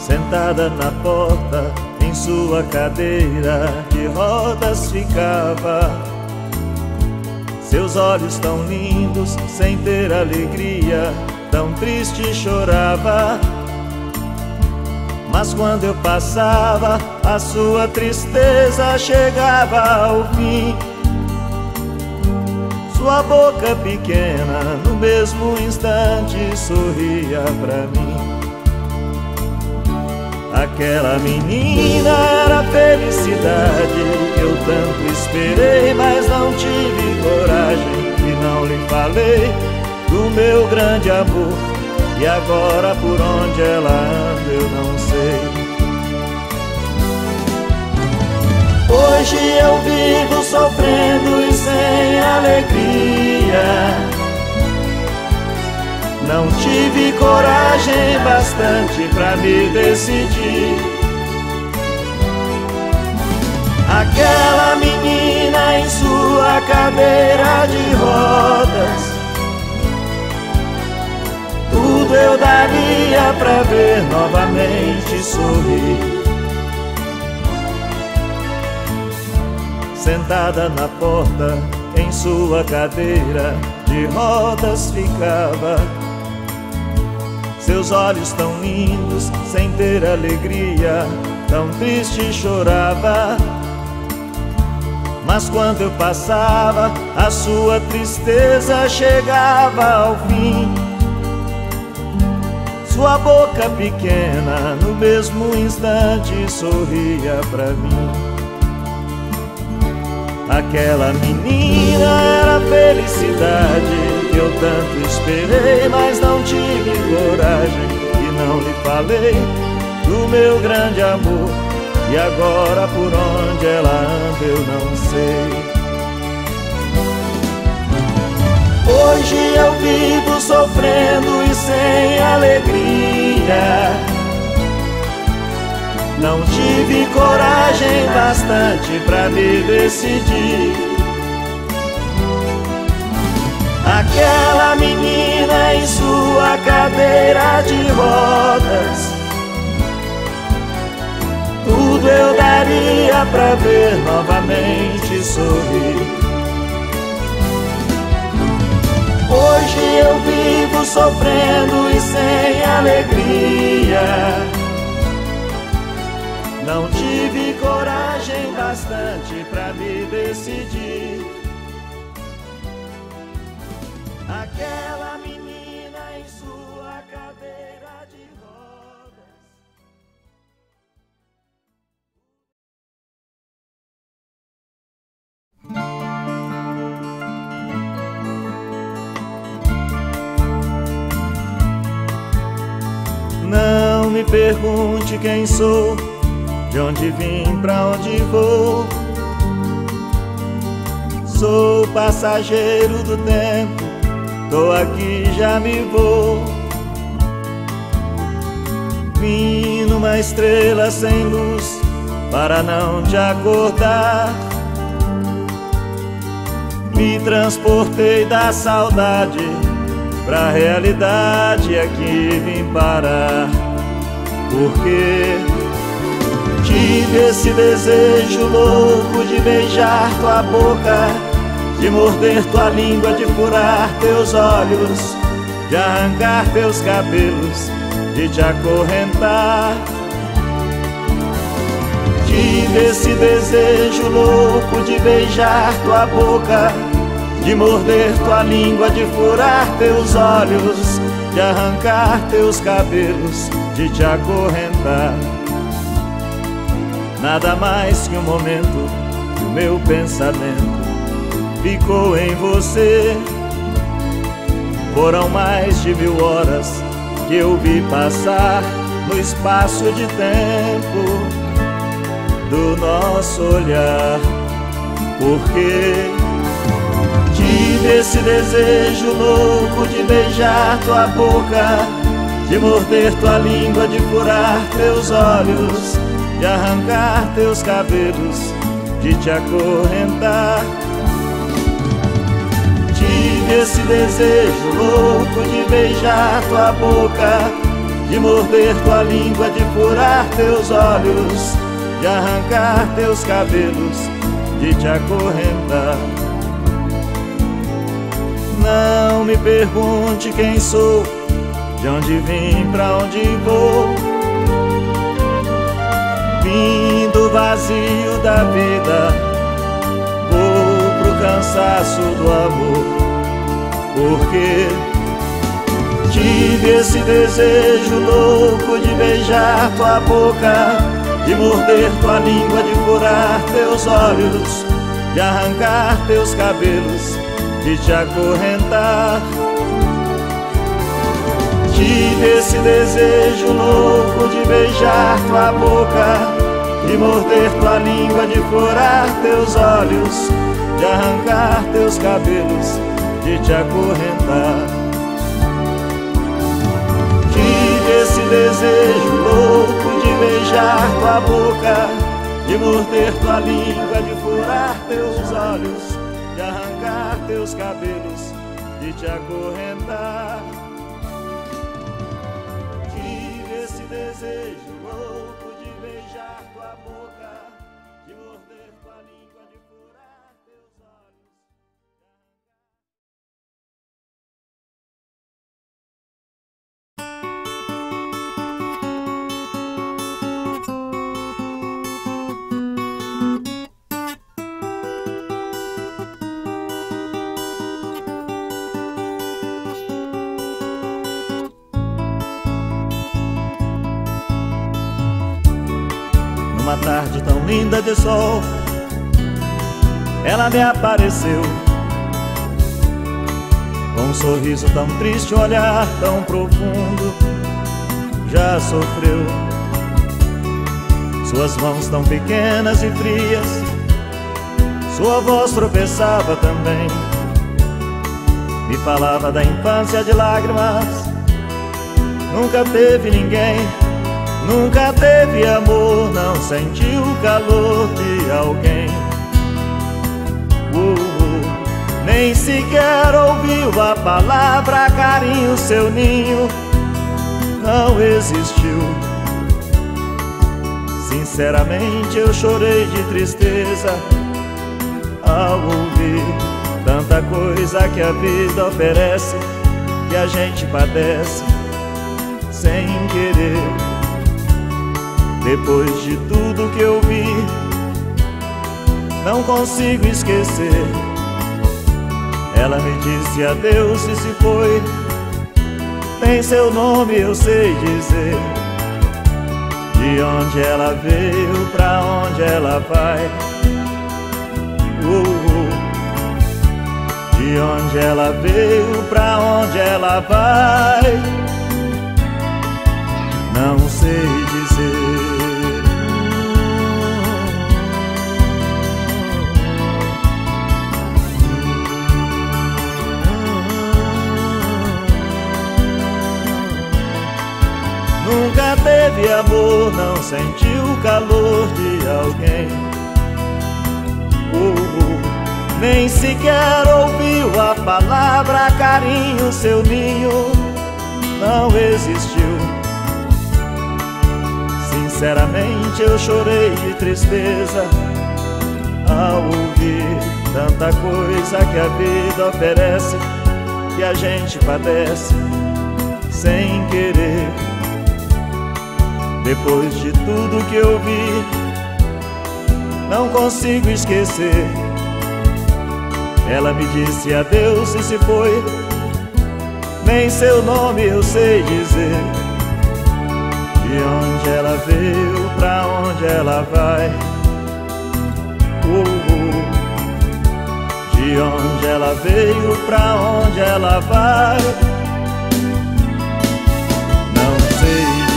Sentada na porta, em sua cadeira de rodas ficava. Seus olhos tão lindos, sem ter alegria, tão triste chorava. Mas quando eu passava, a sua tristeza chegava ao fim. Sua boca pequena, no mesmo instante, sorria pra mim. Aquela menina era a felicidade que eu tanto esperei, mas não tive coragem e não lhe falei do meu grande amor. E agora por onde ela anda eu não sei. Hoje eu vivo sofrendo e sem alegria. Não tive coragem bastante pra me decidir. Aquela menina em sua cadeira de rodas, tudo eu daria pra ver novamente sorrir. Sentada na porta, em sua cadeira de rodas ficava. Seus olhos tão lindos, sem ter alegria, tão triste chorava. Mas quando eu passava, a sua tristeza chegava ao fim. Sua boca pequena, no mesmo instante, sorria pra mim. Aquela menina era a felicidade que eu tanto esperei, mas não tive coragem e não lhe falei do meu grande amor. E agora por onde ela anda eu não sei. Hoje eu vivo sofrendo e sem alegria. Não tive coragem bastante pra me decidir. Aquela menina em sua cadeira de rodas, tudo eu daria pra ver novamente sorrir. Hoje eu vivo sofrendo e sem alegria. Não tive coragem bastante pra me decidir. Aquela menina em sua cadeira de rodas. Não me pergunte quem sou, de onde vim, pra onde vou. Sou passageiro do tempo, tô aqui, já me vou. Vim numa estrela sem luz, para não te acordar. Me transportei da saudade pra realidade, aqui vim parar. Porque tive esse desejo louco de beijar tua boca, de morder tua língua, de furar teus olhos, de arrancar teus cabelos, de te acorrentar. Tive esse desejo louco de beijar tua boca, de morder tua língua, de furar teus olhos, de arrancar teus cabelos, de te acorrentar. Nada mais que um momento que o meu pensamento ficou em você. Foram mais de 1000 horas que eu vi passar no espaço de tempo do nosso olhar. Porque tive esse desejo louco de beijar tua boca, de morder tua língua, de furar teus olhos, de arrancar teus cabelos, de te acorrentar. Tive esse desejo louco de beijar tua boca, de morder tua língua, de furar teus olhos, de arrancar teus cabelos, de te acorrentar. Não me pergunte quem sou, de onde vim, pra onde vou. Vim do vazio da vida, vou pro cansaço do amor, porque tive esse desejo louco de beijar tua boca, de morder tua língua, de furar teus olhos, de arrancar teus cabelos, de te acorrentar. Tive esse desejo louco de beijar tua boca, de morder tua língua, de furar teus olhos, de arrancar teus cabelos, de te acorrentar. Tive esse desejo louco de beijar tua boca, de morder tua língua, de furar teus olhos, de arrancar teus cabelos, de te acorrentar. Tive esse desejo louco de beijar tua boca, de morder tua língua, de furar teus olhos. Numa tarde tão linda de sol, ela me apareceu, com um sorriso tão triste, um olhar tão profundo. Já sofreu, suas mãos tão pequenas e frias, sua voz tropeçava também, me falava da infância de lágrimas. Nunca teve ninguém, nunca teve amor, não sentiu o calor de alguém. Nem sequer ouviu a palavra carinho, seu ninho não existiu. Sinceramente eu chorei de tristeza ao ouvir tanta coisa que a vida oferece, que a gente padece sem querer. Depois de tudo que eu vi, não consigo esquecer. Ela me disse adeus e se foi. Tem seu nome, eu sei dizer, de onde ela veio, pra onde ela vai. De onde ela veio, pra onde ela vai, não sei dizer. Nunca teve amor, não sentiu o calor de alguém. Nem sequer ouviu a palavra carinho, seu ninho não existiu. Sinceramente eu chorei de tristeza ao ouvir tanta coisa que a vida oferece, que a gente padece sem querer. Depois de tudo que eu vi, não consigo esquecer. Ela me disse adeus e se foi. Nem seu nome eu sei dizer, de onde ela veio, pra onde ela vai. De onde ela veio, pra onde ela vai, não sei dizer.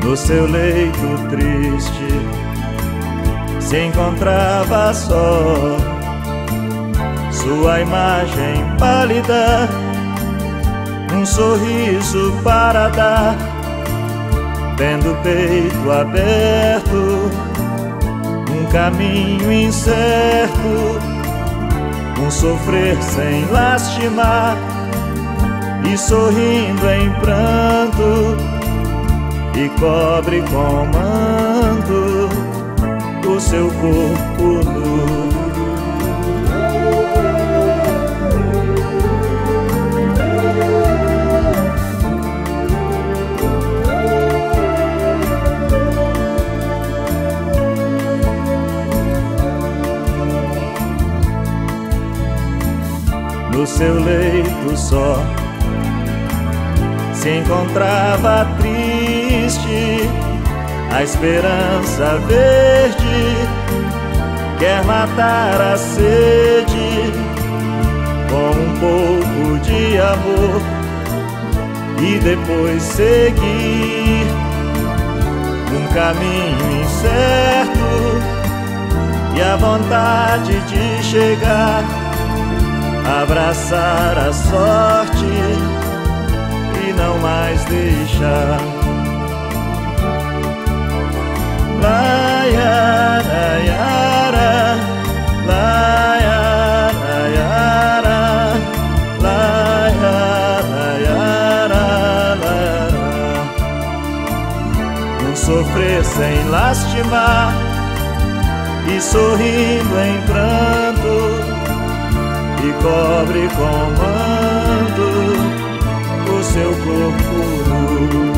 No seu leito triste se encontrava só, sua imagem pálida, um sorriso para dar, tendo o peito aberto, um caminho incerto, um sofrer sem lastimar, e sorrindo em pranto, e cobre com manto o seu corpo nu. No seu leito só se encontrava triste, a esperança verde quer matar a sede com um pouco de amor e depois seguir um caminho incerto e a vontade de chegar, abraçar a sorte e não mais deixar. La yara yara, la yara yara, la yara yara, la yara. Um sofrer sem lastimar e sorrindo em pranto, e cobre com manto o seu corpo nu.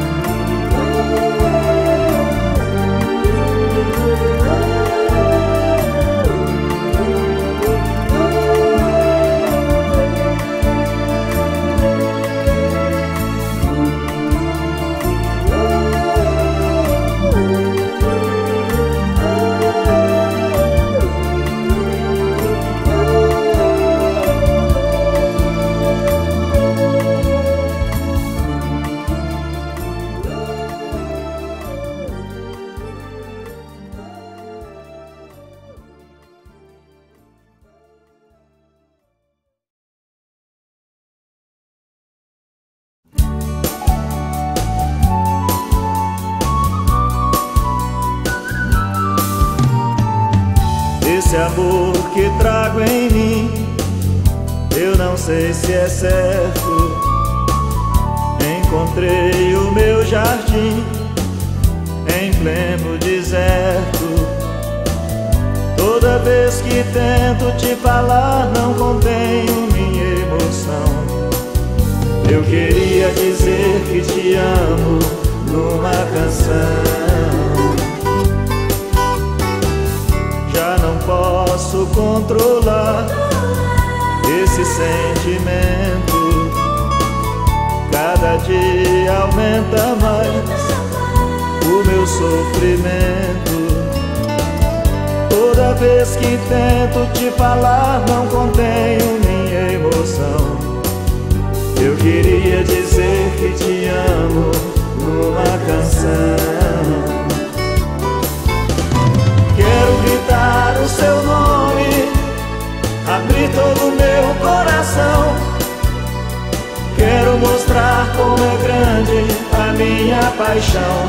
Esse amor que trago em mim, eu não sei se é certo. Encontrei o meu jardim em pleno deserto. Toda vez que tento te falar, não contenho minha emoção. Eu queria dizer que te amo numa canção. Já não posso controlar esse sentimento. Cada dia aumenta mais o meu sofrimento. Toda vez que tento te falar, não contenho minha emoção. Eu queria dizer que te amo numa canção. Quero gritar o seu nome, abrir todo o meu coração. Quero mostrar como é grande a minha paixão.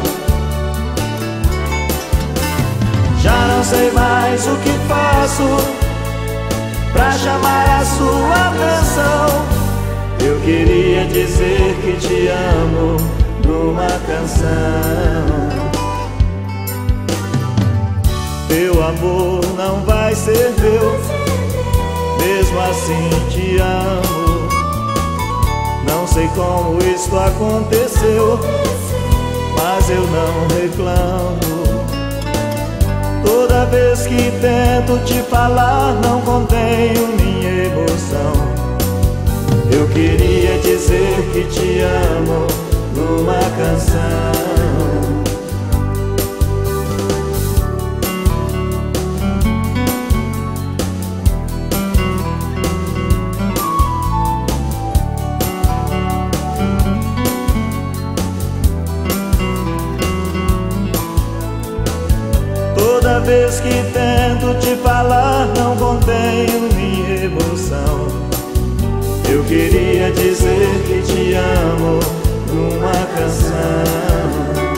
Já não sei mais o que faço pra chamar a sua atenção. Eu queria dizer que te amo numa canção. Teu amor não vai ser meu, mesmo assim te amo. Não sei como isto aconteceu, mas eu não reclamo. Toda vez que tento te falar, não contenho minha emoção. Eu queria dizer que te amo numa canção. vez que tento te falar, não contenho minha emoção. Eu queria dizer que te amo numa canção.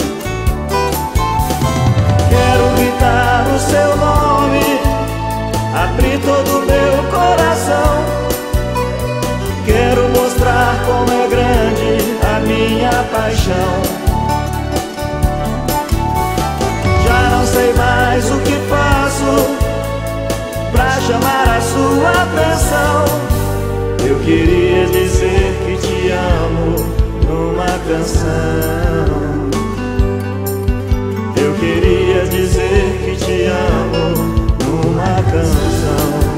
Quero gritar o seu nome, abrir todo o meu coração. Quero mostrar como é grande a minha paixão. Já não sei mais o que faço pra chamar a sua atenção. Eu queria dizer que te amo numa canção. Eu queria dizer que te amo numa canção.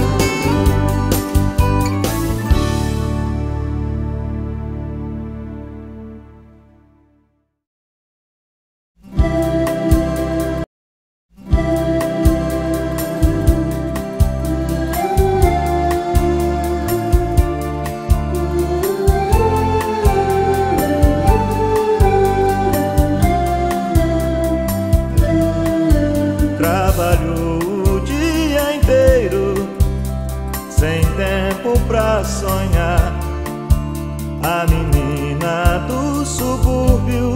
Sonhar, a menina do subúrbio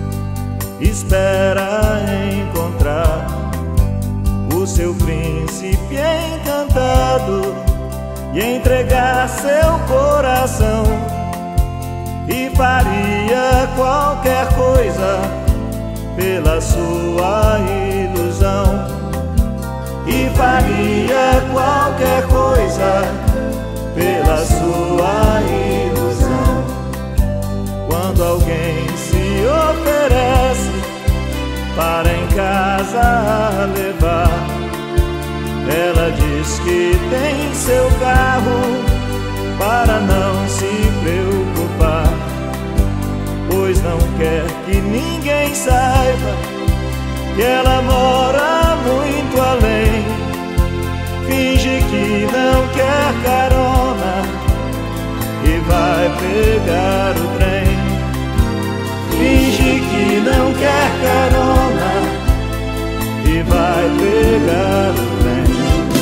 espera encontrar o seu príncipe encantado e entregar seu coração, e faria qualquer coisa pela sua ilusão, e faria qualquer coisa pela sua ilusão. Quando alguém se oferece para em casa levar, ela diz que tem seu carro para não se preocupar, pois não quer que ninguém saiba que ela mora muito além. Finge que não quer carona e vai pegar o trem. Finge que não quer carona e vai pegar o trem.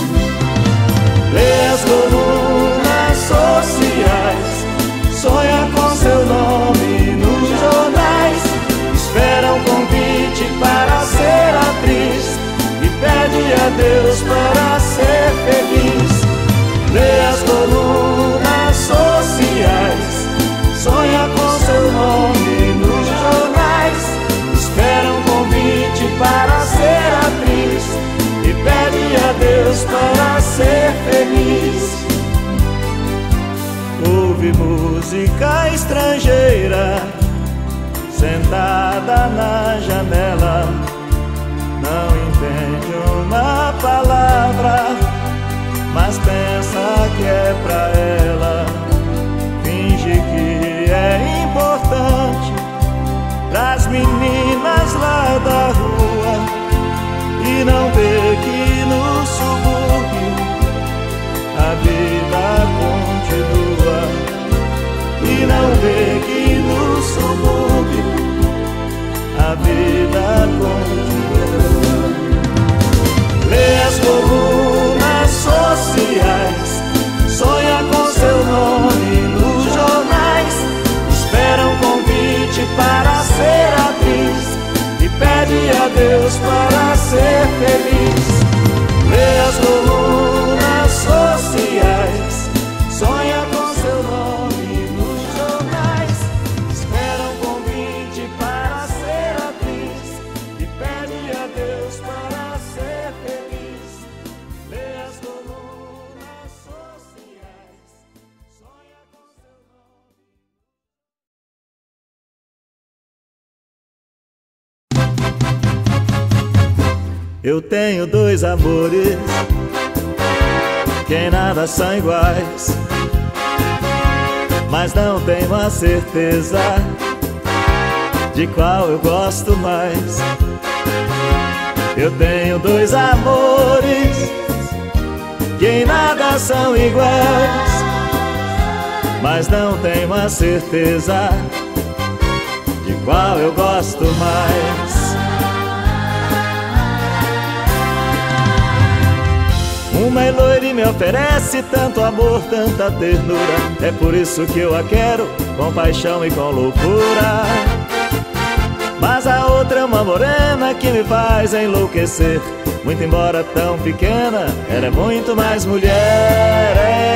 Lê as colunas sociais, sonha com seu nome nos jornais, espera um convite para ser atriz e pede a Deus para ser feliz. Lê as colunas sociais, sonha com seu nome nos jornais, espera um convite para ser atriz e pede a Deus para ser feliz. Ouve música estrangeira sentada na janela, não entende uma palavra, mas pensa que é pra ela. Finge que é importante pras meninas lá da rua e não vê que no subúrbio a vida continua. E não vê que no subúrbio a vida continua. Lê as colunas sociais, sonha com seu nome nos jornais, espera um convite para ser atriz e pede a Deus para ser feliz. Lê as colunas sociais, sonha com seu nome nos jornais, espera um convite para ser atriz e pede a Deus para ser feliz. Lê as colunas sociais, sonha com seu nome. Eu tenho dois amores que em nada são iguais, mas não tenho a certeza de qual eu gosto mais. Eu tenho dois amores que em nada são iguais, mas não tenho a certeza de qual eu gosto mais. é loira e me oferece tanto amor, tanta ternura. É por isso que eu a quero com paixão e com loucura. Mas a outra é uma morena que me faz enlouquecer. Muito embora tão pequena, ela é muito mais mulher.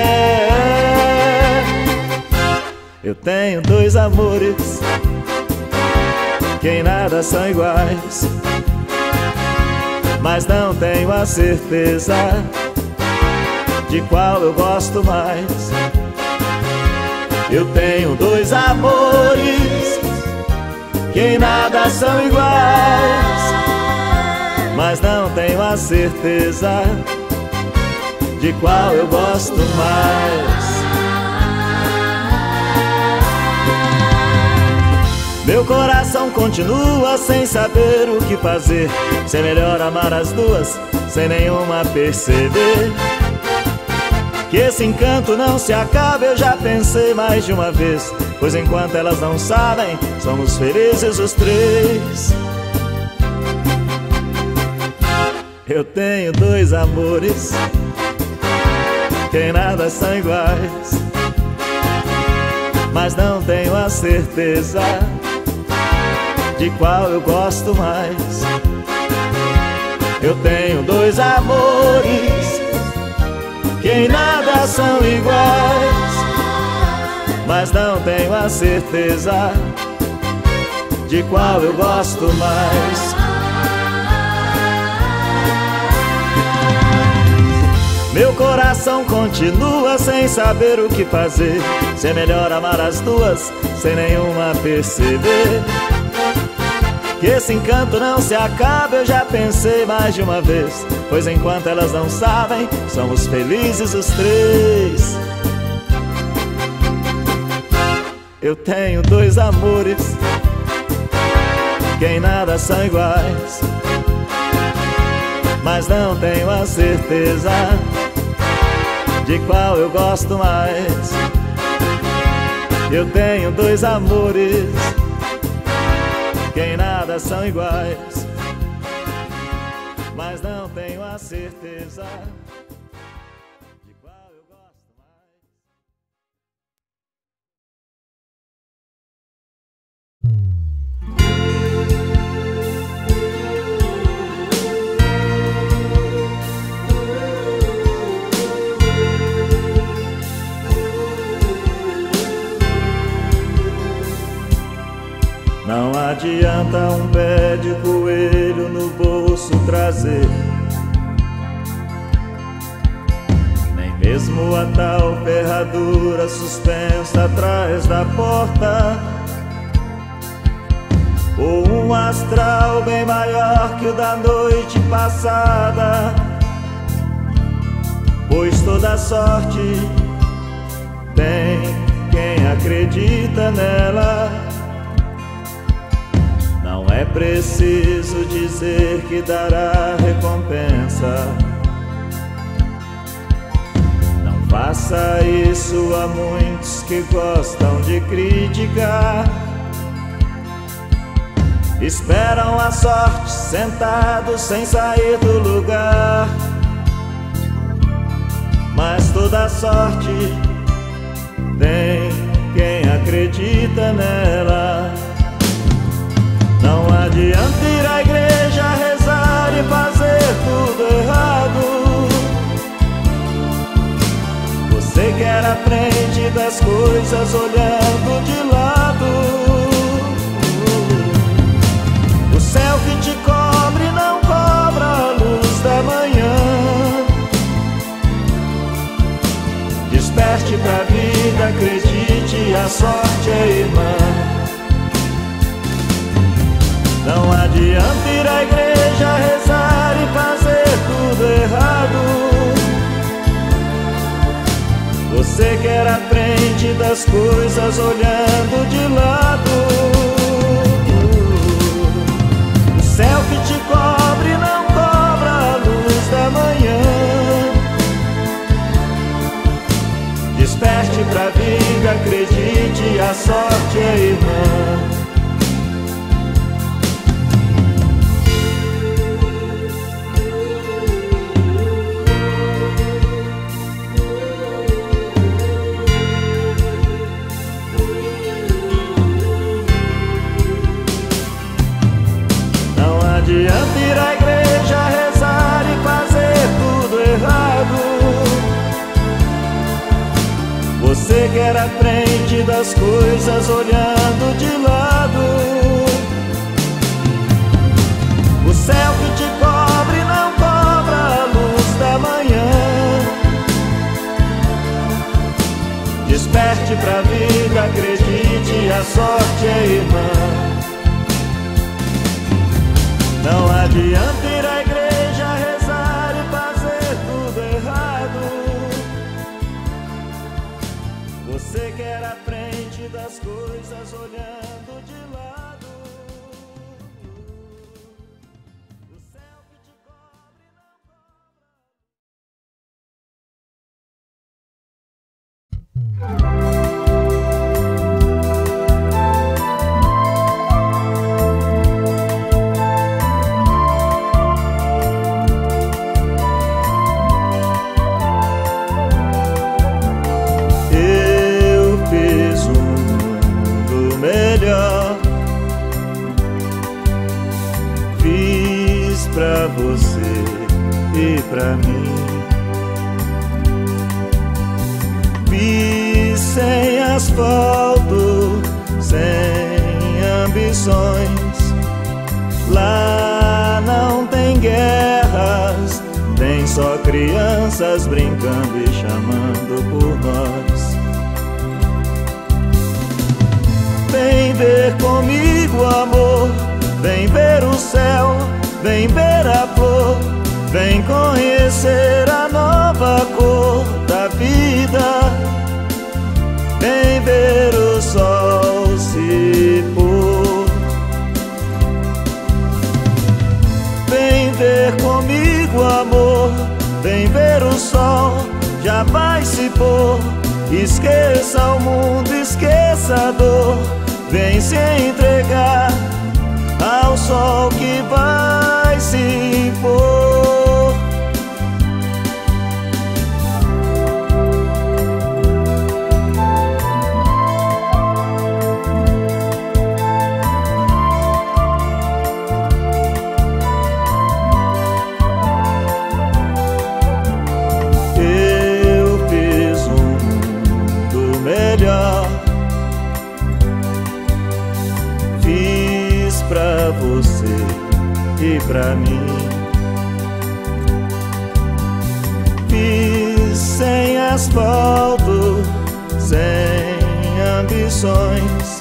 Eu tenho dois amores que em nada são iguais, mas não tenho a certeza de qual eu gosto mais. Eu tenho dois amores que em nada são iguais, mas não tenho a certeza de qual eu gosto mais. Meu coração continua sem saber o que fazer, se é melhor amar as duas sem nenhuma perceber que esse encanto não se acaba. Eu já pensei mais de uma vez, pois enquanto elas não sabem, somos felizes os três. Eu tenho dois amores que em nada são iguais, mas não tenho a certeza de qual eu gosto mais. Eu tenho dois amores que em nada são iguais, mas não tenho a certeza de qual eu gosto mais. Meu coração continua sem saber o que fazer, se é melhor amar as duas sem nenhuma perceber que esse encanto não se acaba. Eu já pensei mais de uma vez, pois enquanto elas não sabem, somos felizes os três. Eu tenho dois amores que em nada são iguais, mas não tenho a certeza de qual eu gosto mais. Eu tenho dois amores que em nada são iguais, mas não tenho a certeza de qual eu gosto mais. Não adianta um pé de coelho no bolso trazer, nem mesmo a tal ferradura suspensa atrás da porta, ou um astral bem maior que o da noite passada, pois toda sorte tem quem acredita nela. Não é preciso dizer que dará recompensa. Não faça isso a muitos que gostam de criticar. Esperam a sorte sentados sem sair do lugar, mas toda sorte tem quem acredita nela. Não adianta ir à igreja, rezar e fazer tudo errado. Você quer a frente das coisas olhando de lado. O céu que te cobre não cobra a luz da manhã. Desperte pra vida, acredite, a sorte é irmã. Não adianta ir à igreja, rezar e fazer tudo errado. Você quer a frente das coisas olhando de lado. O céu que te cobre não cobra a luz da manhã. Desperte pra vida, acredite, a sorte é irmã. ir à igreja, rezar e fazer tudo errado. Você quer a frente das coisas olhando de lado. O céu que te cobre não cobra a luz da manhã. Desperte pra vida, acredite, a sorte é irmã. Não adianta ir à igreja, rezar e fazer tudo errado. Você quer a frente das coisas olhando de lado. O céu que te cobre não pra você e pra mim. Fiz sem asfalto, sem ambições. Lá não tem guerras, tem só crianças brincando e chamando por nós. Vem ver comigo, amor, vem ver o céu, vem ver a flor, vem conhecer a nova cor da vida. Vem ver o sol se pôr. Vem ver comigo, amor, vem ver o sol, já vai se pôr. Esqueça o mundo, esqueça a dor, vem se entregar ao sol que vai se pôr. Eu fiz um mundo melhor, fiz pra você e pra mim. Fiz sem asfalto, sem ambições.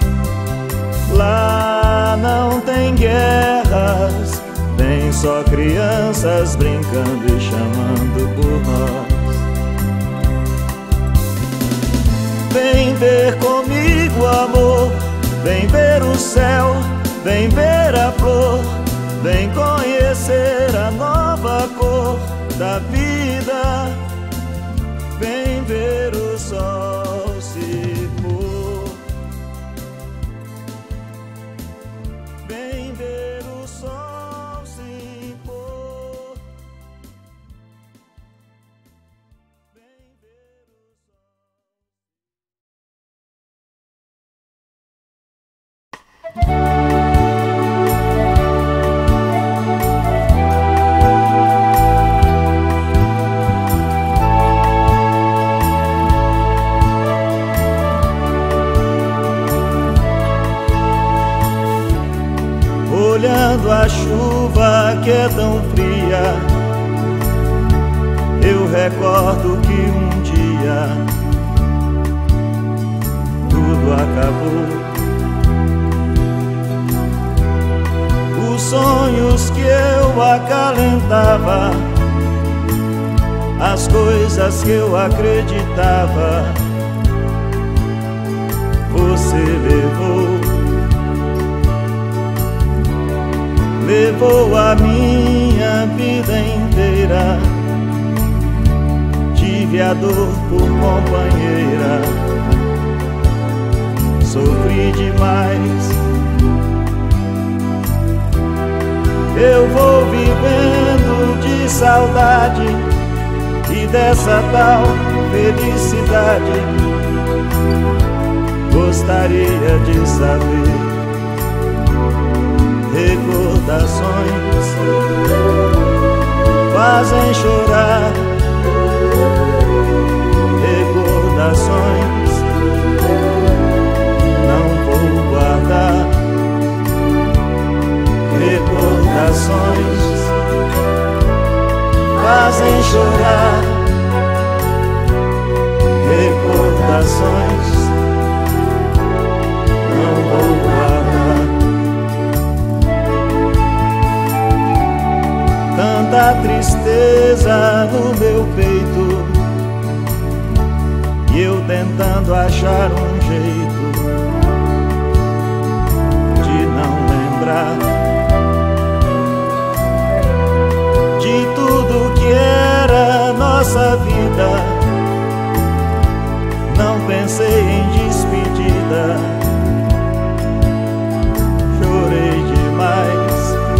Lá não tem guerras, tem só crianças brincando e chamando por nós. Vem ver comigo, amor, vem ver o céu, vem ver a flor, vem conhecer a nova cor da vida. Vem ver o sol se pôr. Vem ver o sol se pôr. Vem ver o olhando a chuva que é tão fria, eu recordo que um dia tudo acabou. Os sonhos que eu acalentava, as coisas que eu acreditava, você levou a minha vida inteira. Tive a dor por companheira, sofri demais. Eu vou vivendo de saudade e dessa tal felicidade. Gostaria de saber recordações fazem chorar. Recordações não vou guardar. Recordações fazem chorar. Recordações não vou guardar. Tanta tristeza no meu peito e eu tentando achar um jeito de não lembrar de tudo que era nossa vida. Não pensei em despedida, chorei demais.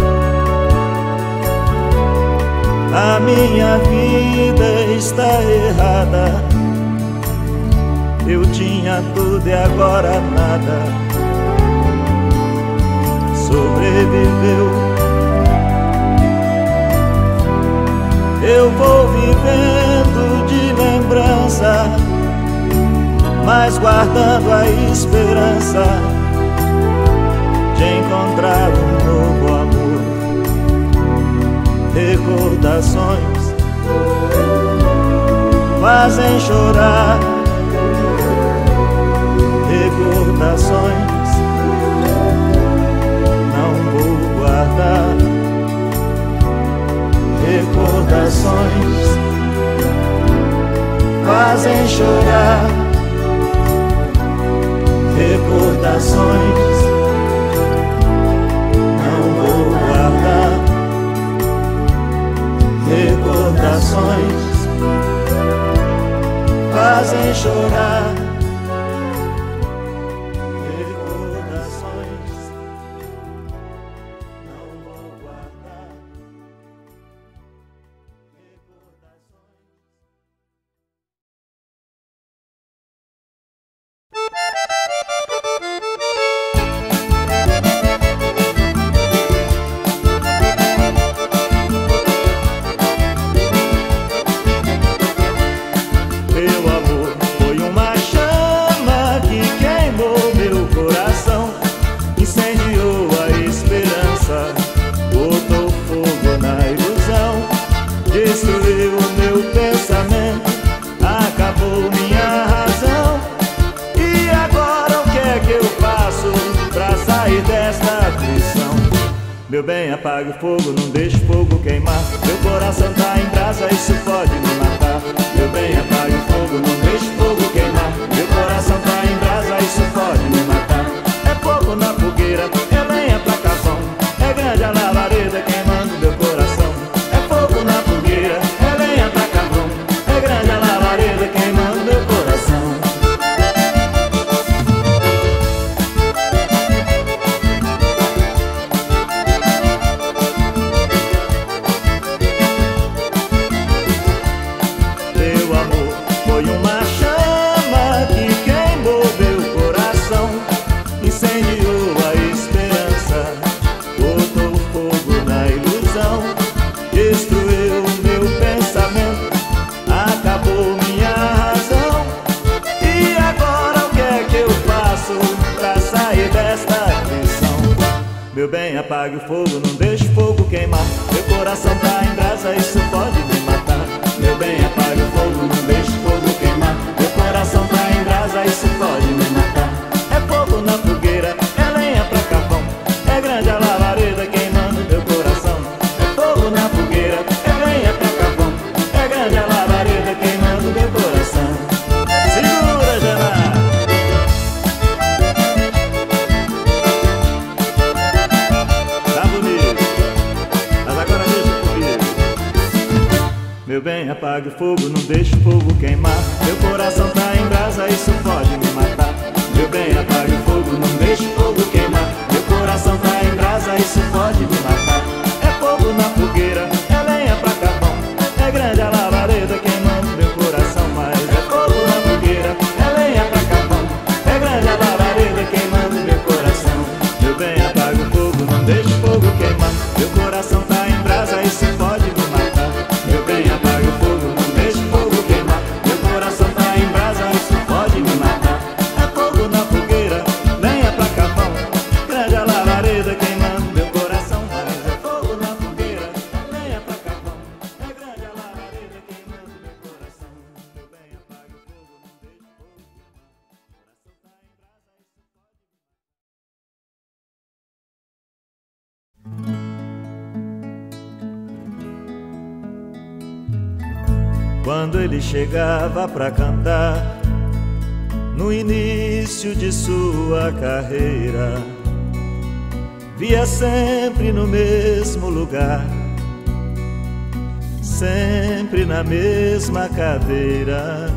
A minha vida está errada. Eu tinha tudo e agora nada. Sobreviveu. Eu vou vivendo de lembrança, mas guardando a esperança de encontrar um novo amor. Recordações fazem chorar. Recordações não vou guardar. Recordações fazem chorar. Recordações não vou guardar. Recordações fazem chorar. Recordações não vou guardar. Destruiu o meu pensamento, acabou minha razão. E agora o que é que eu faço pra sair desta aflição? Meu bem, apague o fogo, não deixe o fogo queimar. Meu coração tá em brasa, isso pode me matar. Meu bem, apague o fogo, não deixe o fogo queimar. Meu coração tá em brasa, isso pode me matar. É fogo na fogueira, é lenha pra carvão. É grande a labareda queimando meu coração. É fogo na fogueira, é lenha pra carvão. É grande a labareda queimando meu coração. Meu amor foi uma chama que queimou meu coração, incendiou a esperança, botou fogo na ilusão, destruiu meu pensamento, acabou minha razão. E agora o que é que eu faço pra sair desta aflição? Meu bem, apague o fogo, não deixe o fogo queimar. Meu coração tá em brasa, isso pode me matar. Meu bem, apague o fogo, não deixe o fogo queimar. Meu coração tá em brasa, isso pode me matar. É fogo na fogueira, é lenha pra carvão. É grande a labareda queimando meu coração. É fogo na fogueira, é lenha pra carvão. É grande a labareda queimando meu coração. Segura, Janá! Tá bonito, mas agora deixa comigo. Meu bem, apague o fogo, não deixe o fogo queimar. Meu coração tá em brasa, isso pode me matar. Meu bem, apague o fogo, não deixe o fogo queimar. Meu coração tá em brasa, isso pode me matar. É fogo na fogueira, é lenha pra carvão. É grande a labareda queimando meu coração, mas é fogo na fogueira, é lenha pra carvão. É grande a labareda queimando meu coração. Meu bem, apague o fogo, não deixe o fogo queimar. Meu coração tá em brasa, isso pode me matar. Meu bem, quando ele chegava pra cantar no início de sua carreira. Via sempre no mesmo lugar, sempre na mesma cadeira,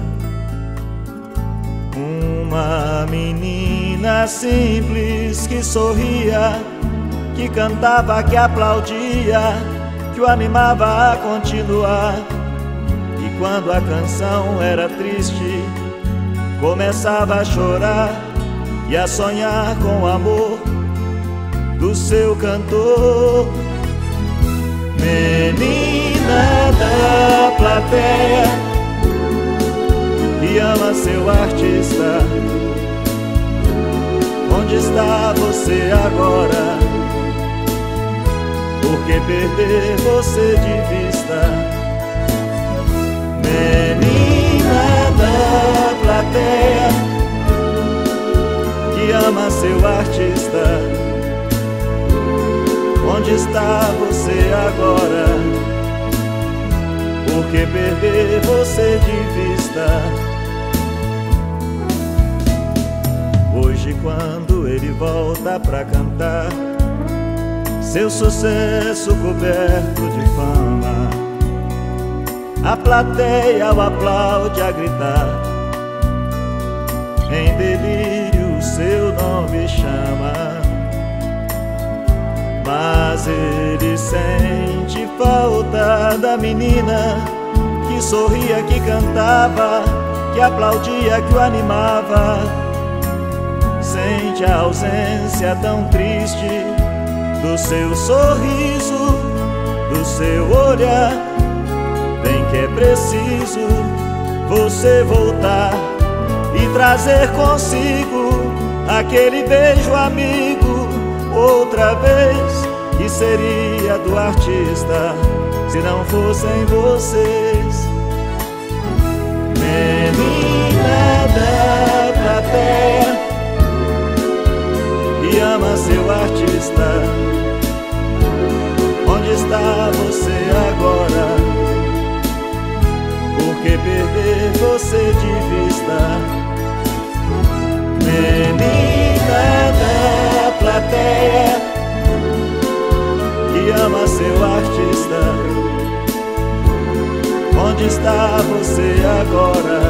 uma menina simples que sorria, que cantava, que aplaudia, que o animava a continuar. E quando a canção era triste, começava a chorar e a sonhar com o amor do seu cantor. Menina da plateia que ama seu artista, onde está você agora? Por que perder você de vista? Menina da plateia que ama seu artista, onde está você agora? Por que perder você de vista? Hoje, quando ele volta pra cantar seu sucesso coberto de fama, a plateia o aplaude a gritar, em delírio o seu nome chama. Mas ele sente falta da menina que sorria, que cantava, que aplaudia, que o animava. Sente a ausência tão triste do seu sorriso, do seu olhar. Bem que é preciso você voltar e trazer consigo aquele beijo amigo outra vez, que seria do artista se não fossem vocês. Menina da plateia que ama seu artista, onde está você agora? Por que perder você de vista? Menina da plateia que ama seu artista, onde está você agora?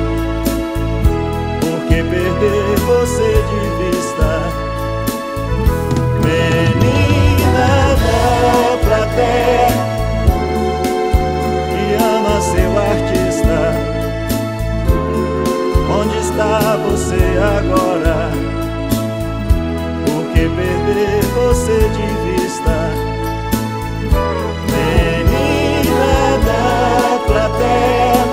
Por que perder você de vista? Menina da plateia que ama seu artista, onde está você agora? Por que perder você de vista? Menina da plateia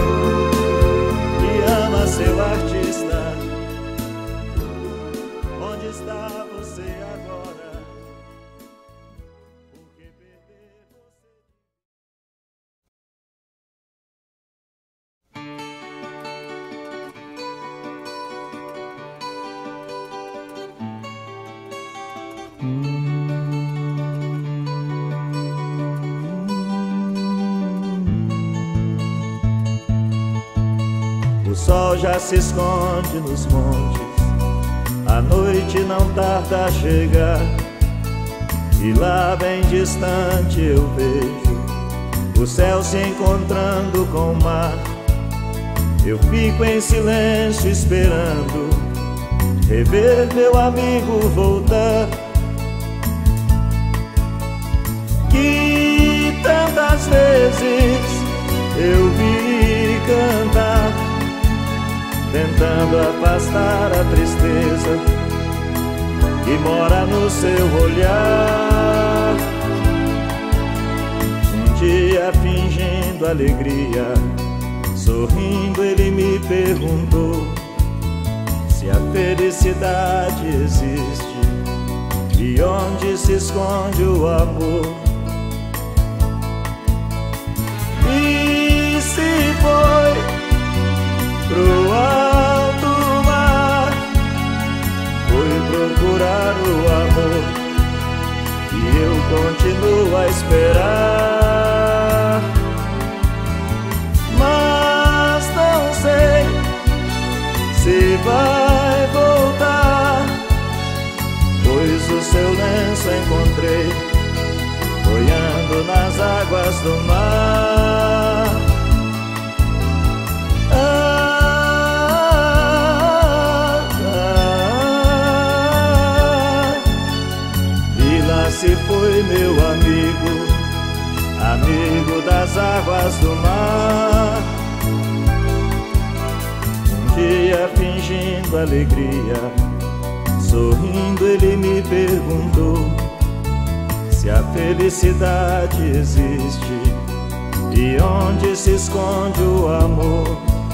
que ama seu artista, onde está você agora? Por que perder você? O sol já se esconde nos montes, a noite não tarda a chegar, e lá bem distante eu vejo o céu se encontrando com o mar. Eu fico em silêncio esperando rever meu amigo voltar, que tantas vezes eu vi cantar, tentando afastar a tristeza que mora no seu olhar. Um dia, fingindo alegria, sorrindo, ele me perguntou se a felicidade existe e onde se esconde o amor. E se foi pro alto mar, foi procurar o amor, e eu continuo a esperar. boiando nas águas do mar. E lá se foi meu amigo, amigo das águas do mar. Um dia fingindo alegria, sorrindo ele me perguntou se a felicidade existe e onde se esconde o amor.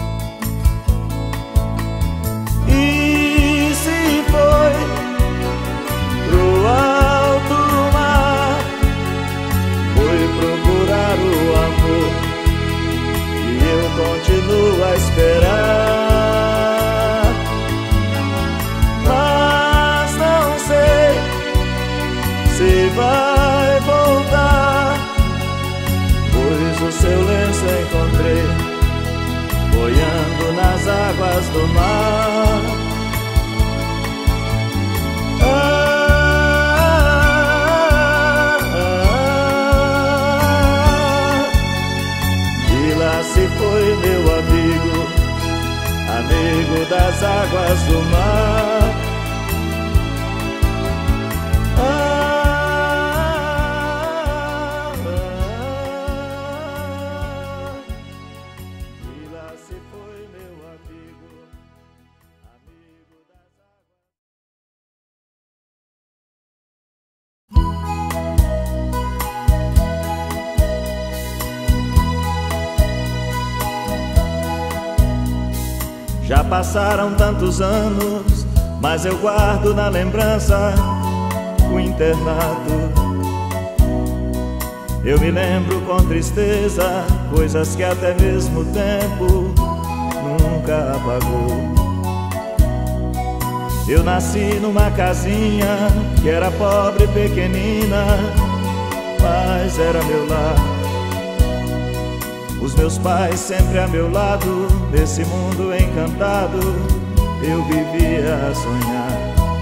E se foi pro alto mar, foi procurar o amor, e eu continuo a esperar. Mas não sei se vai voltar, pois o seu lenço encontrei boiando nas águas do mar. E lá se foi meu amigo, amigo das águas do mar. Já passaram tantos anos, mas eu guardo na lembrança o internato. Eu me lembro com tristeza coisas que até mesmo o tempo nunca apagou. Eu nasci numa casinha que era pobre e pequenina, mas era meu lar. Os meus pais sempre a meu lado, nesse mundo encantado eu vivia a sonhar.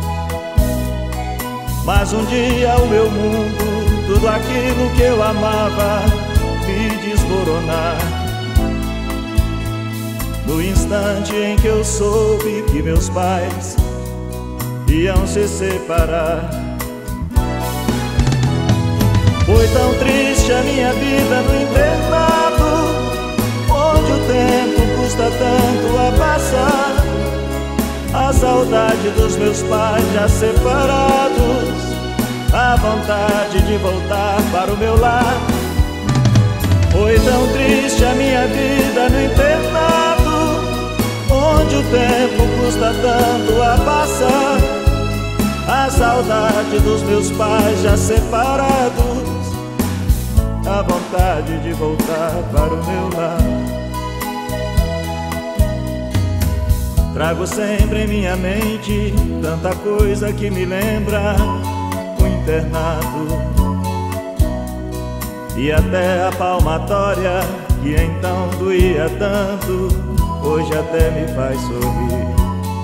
Mas um dia o meu mundo, tudo aquilo que eu amava, vi desmoronar. No instante em que eu soube que meus pais iam se separar. Foi tão triste a minha vida no internato, onde o tempo custa tanto a passar. A saudade dos meus pais já separados, a vontade de voltar para o meu lar. Foi tão triste a minha vida no internato, onde o tempo custa tanto a passar. A saudade dos meus pais já separados, a vontade de voltar para o meu lar. Trago sempre em minha mente tanta coisa que me lembra o internato, e até a palmatória que então doía tanto, hoje até me faz sorrir.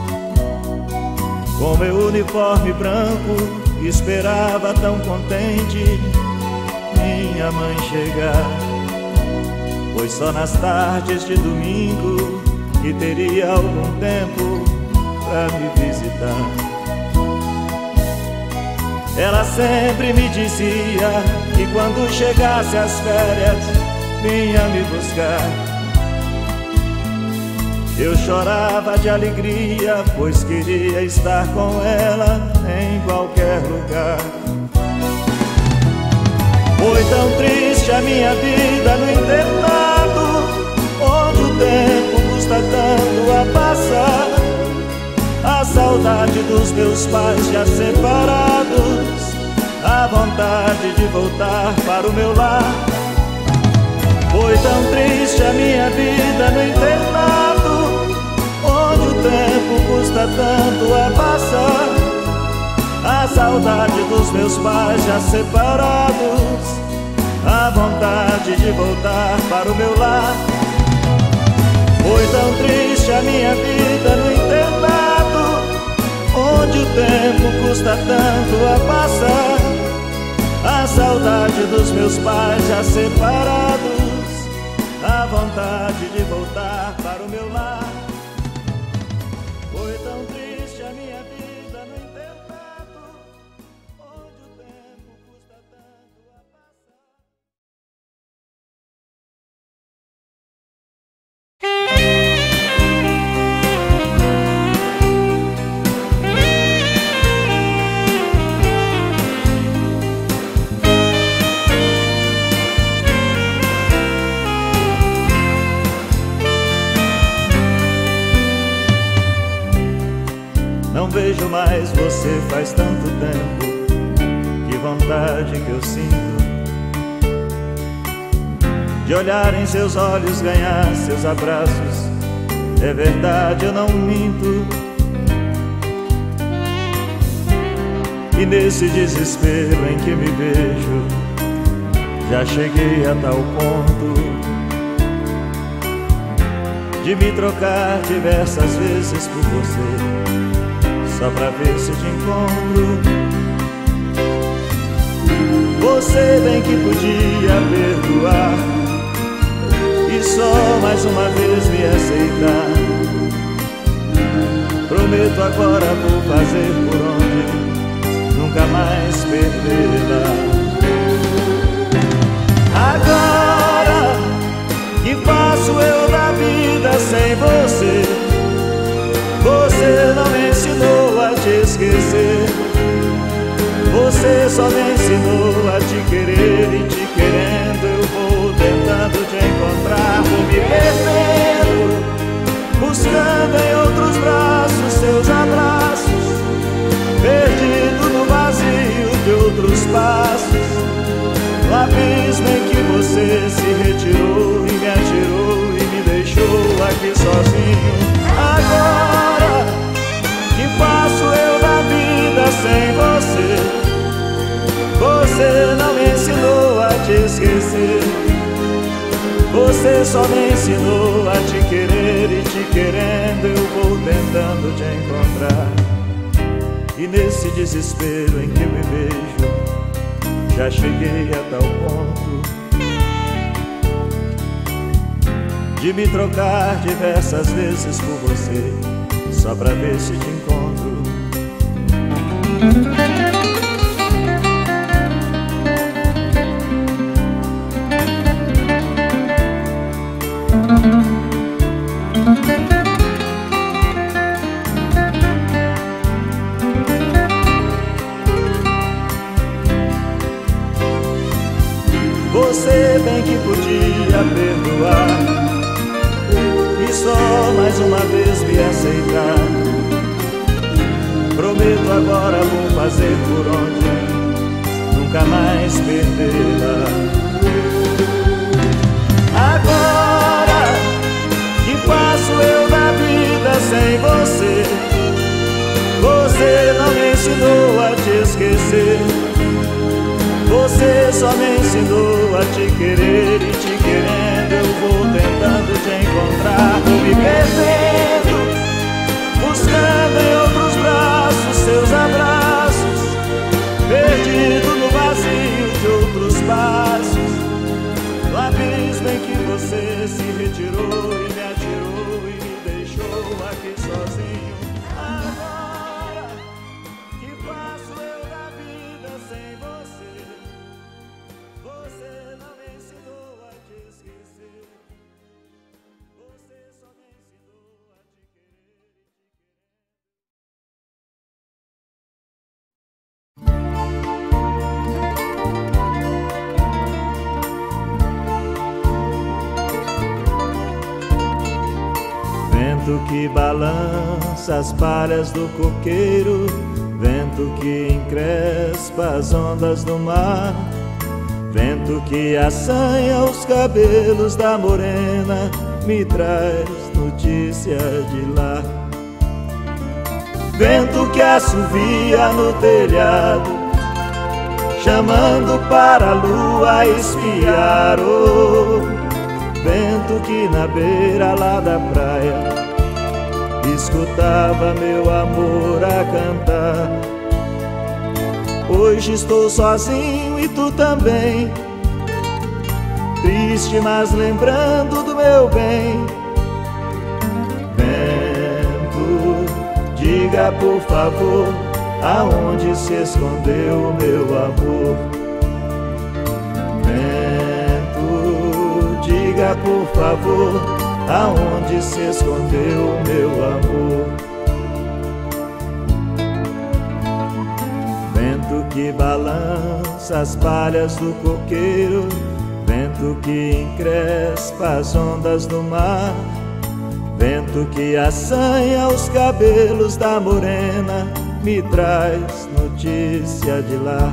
Com meu uniforme branco, esperava tão contente minha mãe chegar, pois só nas tardes de domingo que teria algum tempo pra me visitar. Ela sempre me dizia que quando chegasse as férias vinha me buscar. Eu chorava de alegria, pois queria estar com ela em qualquer lugar. Foi tão triste a minha vida no internato, onde o tempo custa tanto a passar. A saudade dos meus pais já separados, a vontade de voltar para o meu lar. Foi tão triste a minha vida no internato, onde o tempo custa tanto a passar. A saudade dos meus pais já separados, a vontade de voltar para o meu lar. Foi tão triste a minha vida no internato, onde o tempo custa tanto a passar. A saudade saudade dos meus pais já separados, a vontade de voltar para o meu lar. Foi tão triste a minha vida no internato, onde o tempo custa tanto a passar. Não vejo mais você faz tanto tempo, que vontade que eu sinto de olhar em seus olhos, ganhar seus abraços. É verdade, eu não minto. E nesse desespero em que me vejo, já cheguei a tal ponto de me trocar diversas vezes por você, só pra ver se te encontro. Você bem que podia perdoar e só mais uma vez me aceitar. Prometo agora vou fazer por onde nunca mais perdê-la. Agora que faço eu da vida sem você? Você não me ensinou a te esquecer. Você só me ensinou a te querer, e te querendo eu vou tentando te encontrar. Vou me perdendo, buscando em outros braços seus abraços, perdido no vazio de outros passos, no abismo em que você se retirou e me atirou e me deixou aqui sozinho. Agora que faço eu da vida sem você? Você não me ensinou a te esquecer. Você só me ensinou a te querer, e te querendo eu vou tentando te encontrar. E nesse desespero em que me vejo, já cheguei a tal ponto de me trocar diversas vezes por você, só pra ver se te encontro. Você bem que podia perdoar e só mais uma vez me aceitar. Prometo agora vou fazer por onde nunca mais perdê-la. Agora que faço eu da vida sem você? Você não me ensinou a te esquecer. Você só me ensinou a te querer, e te querendo eu vou tentando te encontrar. Vou me perdendo, buscando em outros braços seus abraços, perdido no vazio de outros passos, no abismo em que você se retirou e me atirou e me deixou aqui sozinho. Agora que faço eu da vida sem você? Você não me ensinou a te esquecer. Você só me ensinou a te querer, Vento que balança as palhas do coqueiro, vento que encrespa as ondas do mar, vento que assanha os cabelos da morena, me traz notícia de lá. Vento que assovia no telhado, chamando para a lua espiar. Oh, vento que na beira lá da praia escutava meu amor a cantar. Hoje estou sozinho e tu também, triste, mas lembrando do meu bem. Vento, diga por favor, aonde se escondeu o meu amor? Vento, diga por favor, aonde se escondeu o meu amor? Vento que balança as palhas do coqueiro, vento que encrespa as ondas do mar, vento que assanha os cabelos da morena, me traz notícia de lá.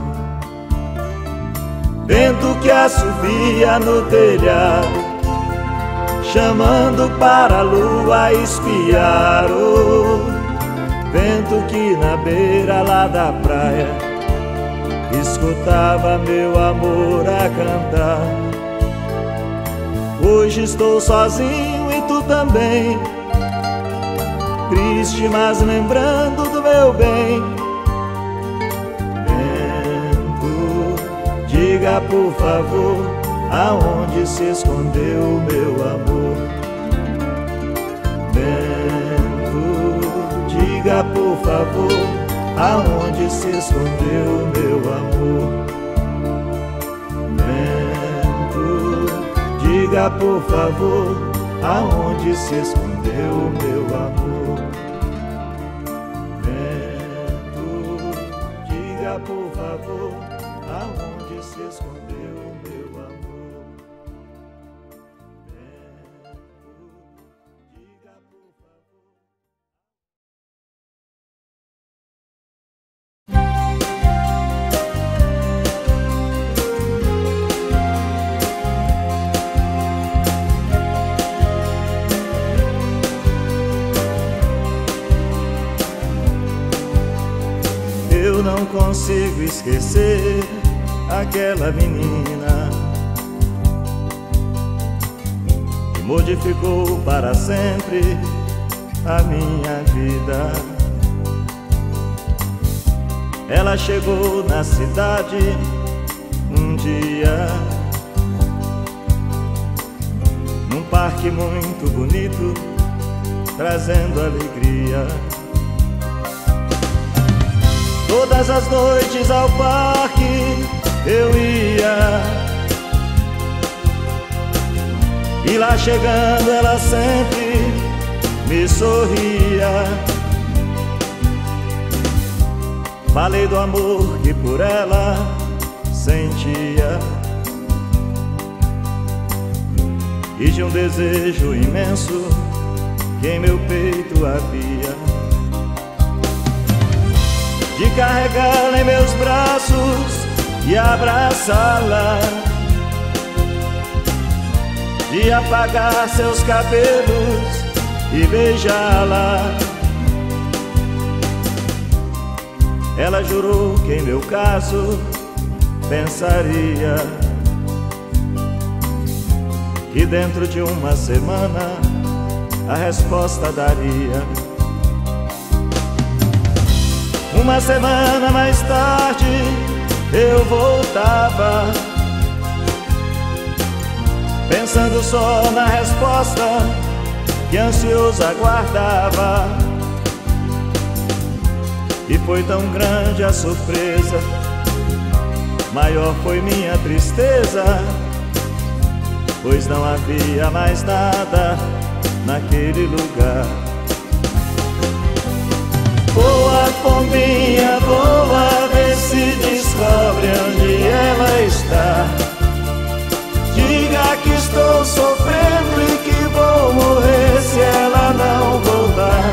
Vento que assovia no telhado, chamando para a lua espiar. Oh, vento que na beira lá da praia escutava meu amor a cantar. Hoje estou sozinho e tu também, triste, mas lembrando do meu bem. Vento, diga por favor, aonde se escondeu o meu amor? Vento, diga por favor, aonde se escondeu o meu amor? Vento, diga por favor, aonde se escondeu o meu amor? Vento, diga por favor, aonde se escondeu o meu amor? Vento, diga por favor. Eu não consigo esquecer aquela menina que modificou para sempre a minha vida. Ela chegou na cidade um dia, num parque muito bonito, trazendo alegria. Todas as noites ao parque eu ia, e lá chegando ela sempre me sorria. Falei do amor que por ela sentia e de um desejo imenso que em meu peito havia, de carregá-la em meus braços e abraçá-la, de apagar seus cabelos e beijá-la. Ela jurou que em meu caso pensaria, que dentro de uma semana a resposta daria. Uma semana mais tarde eu voltava, pensando só na resposta que ansioso aguardava. E foi tão grande a surpresa, maior foi minha tristeza, pois não havia mais nada naquele lugar. Voa, pombinha, voa, vê se descobre onde ela está. Diga que estou sofrendo e que vou morrer se ela não voltar.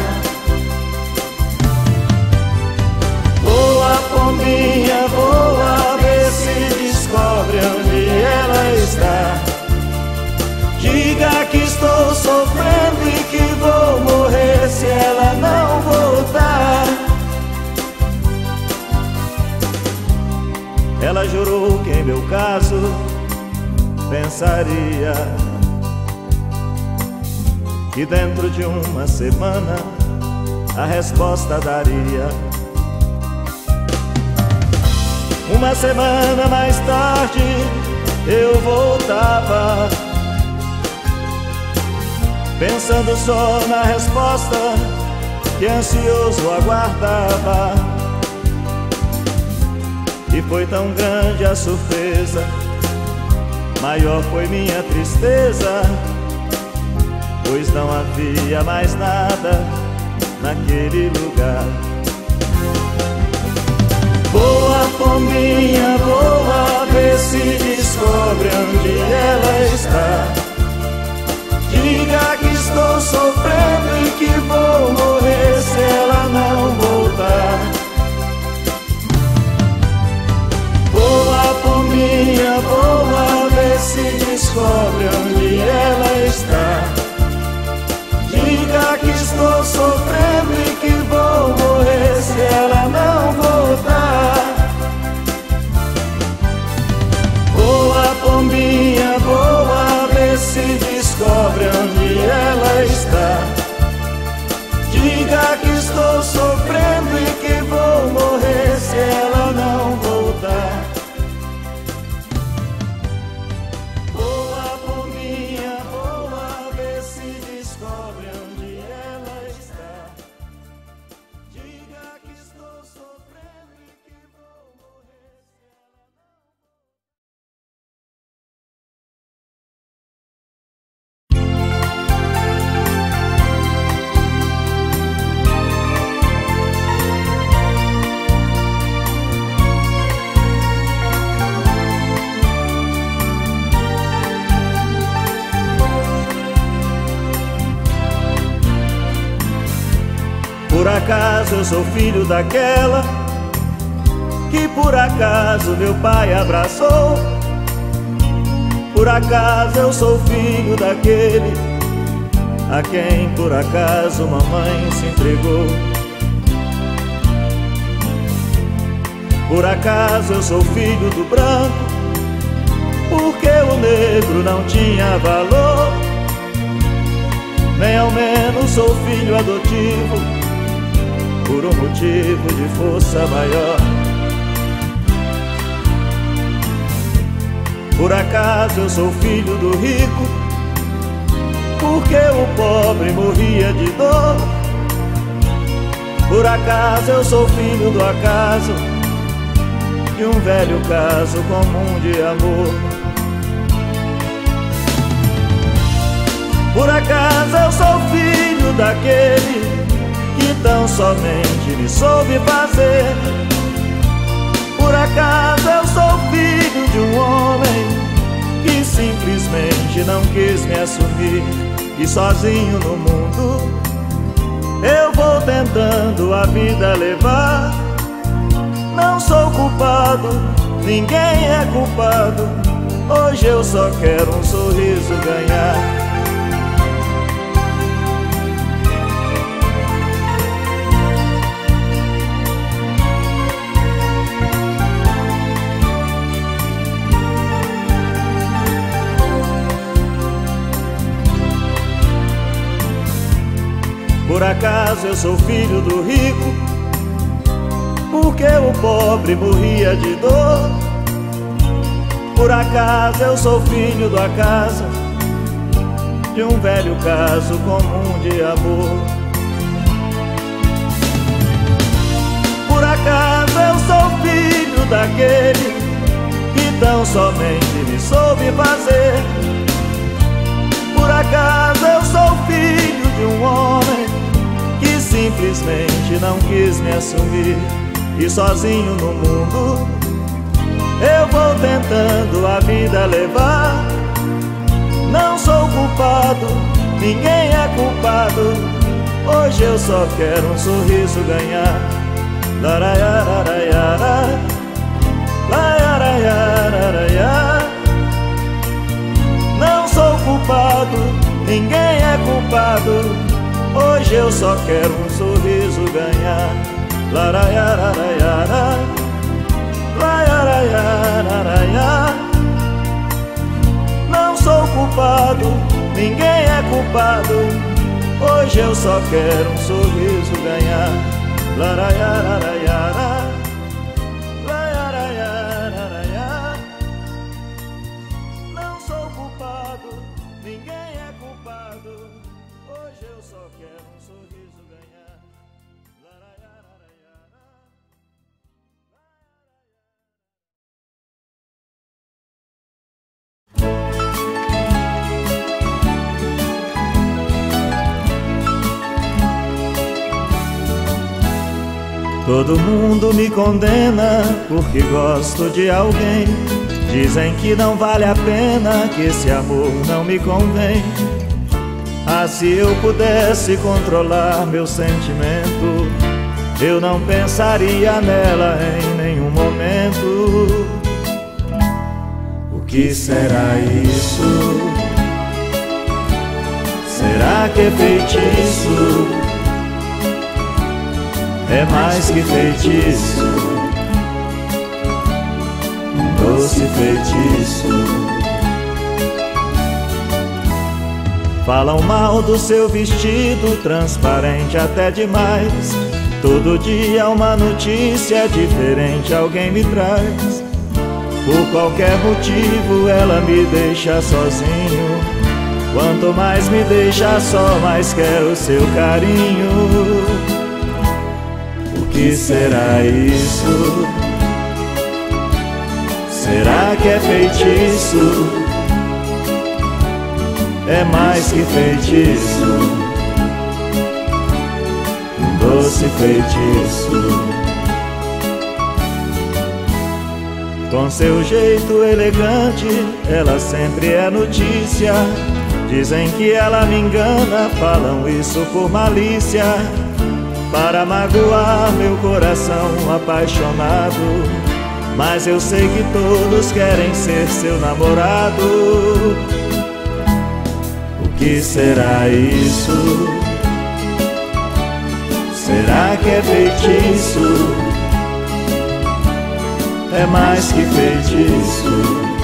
Voa, pombinha, voa, vê se descobre onde ela está. Diga que estou sofrendo e que vou morrer se ela não voltar. Ela jurou que em meu caso pensaria, que dentro de uma semana a resposta daria. Uma semana mais tarde eu voltava, pensando só na resposta que ansioso aguardava. E foi tão grande a surpresa, maior foi minha tristeza, pois não havia mais nada naquele lugar. Voa, pombinha, voa, vê se descobre onde ela está. Diga que estou sofrendo e que vou morrer se ela não voltar. Voa, pombinha, voa, vê se descobre onde ela está. Diga que estou sofrendo e que vou morrer se ela não voltar. Voa, pombinha, voa, vê se descobre onde ela está. Diga que estou sofrendo e que vou morrer se ela não voltar. Voa, pombinha, voa, vê se descobre onde ela está. Diga que estou sofrendo e que vou morrer se ela Por acaso eu sou filho daquela que por acaso meu pai abraçou. Por acaso eu sou filho daquele a quem por acaso mamãe se entregou. Por acaso eu sou filho do branco porque o negro não tinha valor. Nem ao menos sou filho adotivo por um motivo de força maior. Por acaso eu sou filho do rico porque o pobre morria de dor. Por acaso eu sou filho do acaso de um velho caso comum de amor. Por acaso eu sou filho daquele que tão somente me soube fazer. Por acaso eu sou filho de um homem que simplesmente não quis me assumir. E sozinho no mundo eu vou tentando a vida levar. Não sou culpado, ninguém é culpado. Hoje eu só quero um sorriso ganhar. Por acaso eu sou filho do rico porque o pobre morria de dor. Por acaso eu sou filho do acaso de um velho caso comum de amor. Por acaso eu sou filho daquele que tão somente me soube fazer. Por acaso eu sou filho de um homem que simplesmente não quis me assumir. E sozinho no mundo eu vou tentando a vida levar. Não sou culpado, ninguém é culpado. Hoje eu só quero um sorriso ganhar. Laraiararaiara, laraiararaiara. Não sou culpado, ninguém é culpado. Hoje eu só quero um sorriso ganhar. Laraiararaiara, laraiararaiara. Não sou culpado, ninguém é culpado. Hoje eu só quero um sorriso ganhar. Laraiararaiara, laraiararaiara. Todo mundo me condena porque gosto de alguém. Dizem que não vale a pena, que esse amor não me convém. Ah, se eu pudesse controlar meu sentimento, eu não pensaria nela em nenhum momento. O que será isso? Será que é feitiço? É mais que feitiço, um doce feitiço. Falam mal do seu vestido, transparente até demais. Todo dia uma notícia diferente alguém me traz. Por qualquer motivo ela me deixa sozinho. Quanto mais me deixa só, mais quero seu carinho. O que será isso? Será que é feitiço? É mais que feitiço, um doce feitiço. Com seu jeito elegante, ela sempre é notícia. Dizem que ela me engana, falam isso por malícia, para magoar meu coração apaixonado. Mas eu sei que todos querem ser seu namorado. O que será isso? Será que é feitiço? É mais que feitiço,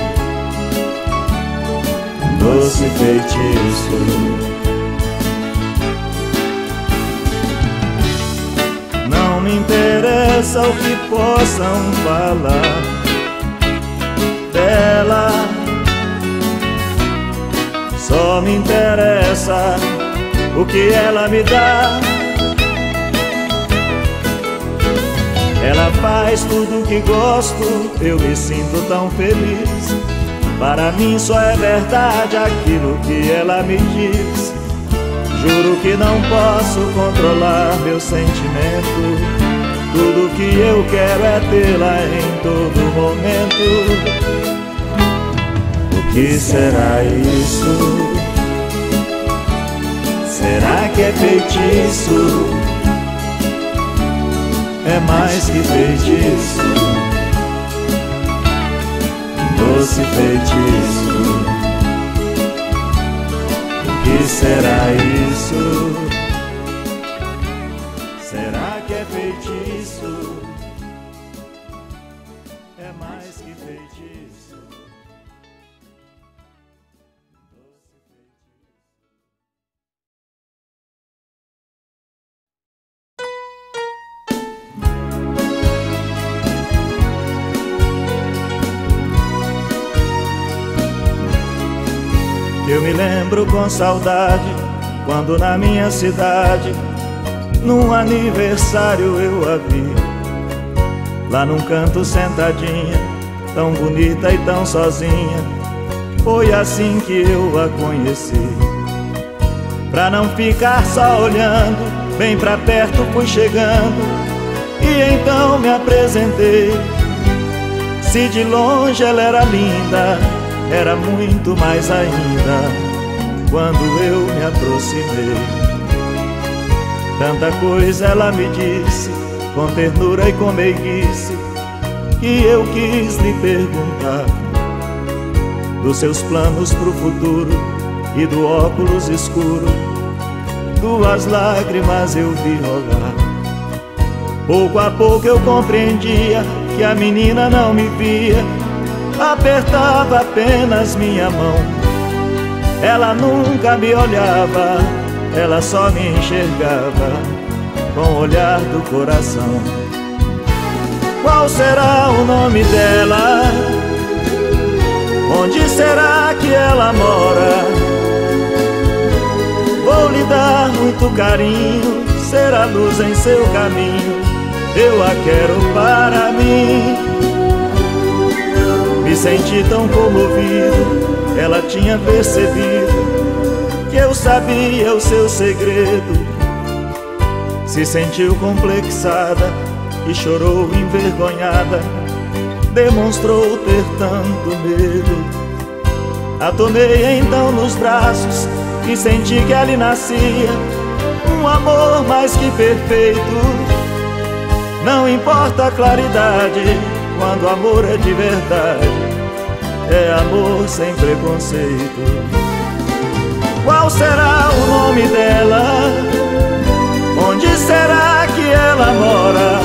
um doce feitiço. Não me interessa o que possam falar dela, só me interessa o que ela me dá. Ela faz tudo o que gosto, eu me sinto tão feliz. Para mim só é verdade aquilo que ela me diz. Juro que não posso controlar meu sentimento. Tudo que eu quero é tê-la em todo momento. O que será isso? Será que é feitiço? É mais que feitiço, doce feitiço. O que será isso? Será que é feitiço? É mais que feitiço. Eu me lembro com saudade quando na minha cidade, num aniversário eu a vi, lá num canto sentadinha, tão bonita e tão sozinha. Foi assim que eu a conheci. Pra não ficar só olhando, bem pra perto fui chegando e então me apresentei. Se de longe ela era linda, era muito mais ainda quando eu me aproximei. Tanta coisa ela me disse, com ternura e com meiguice, que eu quis lhe perguntar dos seus planos pro futuro e do óculos escuro. Duas lágrimas eu vi rolar. Pouco a pouco eu compreendia que a menina não me via, apertava apenas minha mão. Ela nunca me olhava, ela só me enxergava com o olhar do coração. Qual será o nome dela? Onde será que ela mora? Vou lhe dar muito carinho, ser a luz em seu caminho. Eu a quero para mim. Me senti tão comovido, ela tinha percebido que eu sabia o seu segredo. Se sentiu complexada e chorou envergonhada, demonstrou ter tanto medo. A tomei então nos braços e senti que ali nascia um amor mais que perfeito. Não importa a claridade, quando o amor é de verdade, é amor sem preconceito. Qual será o nome dela? Onde será que ela mora?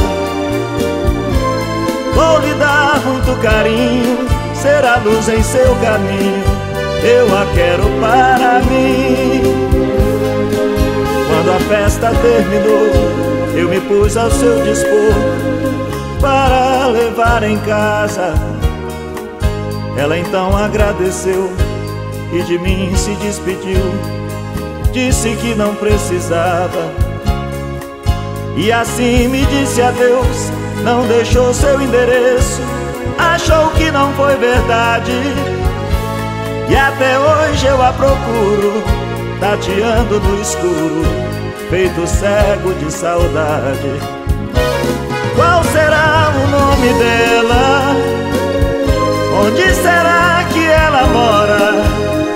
Vou lhe dar muito carinho, ser a luz em seu caminho, eu a quero para mim. Quando a festa terminou, eu me pus ao seu dispor para levar em casa. Ela então agradeceu e de mim se despediu, disse que não precisava. E assim me disse adeus, não deixou seu endereço, achou que não foi verdade. E até hoje eu a procuro, tateando no escuro, feito cego de saudade. Qual será o nome dela? Onde será que ela mora?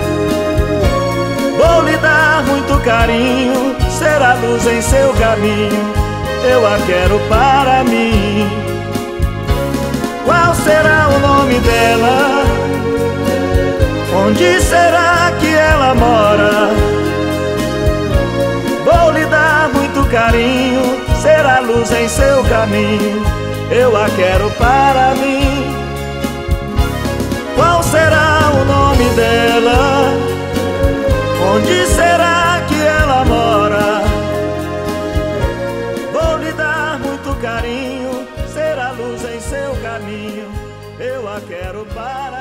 Vou lhe dar muito carinho, ser a luz em seu caminho, eu a quero para mim. Qual será o nome dela? Onde será que ela mora? Vou lhe dar muito carinho, ser a luz em seu caminho, eu a quero para mim. Qual será o nome dela? Onde será que ela mora? Vou lhe dar muito carinho, ser a luz em seu caminho, eu a quero para